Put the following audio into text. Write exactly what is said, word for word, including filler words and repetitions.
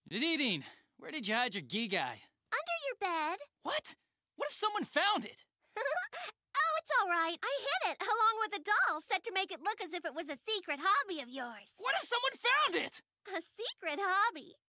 Nadine, where did you hide your gee guy? Under your bed. What? What if someone found it? Oh, it's all right. I hid it, along with a doll, set to make it look as if it was a secret hobby of yours. What if someone found it? A secret hobby?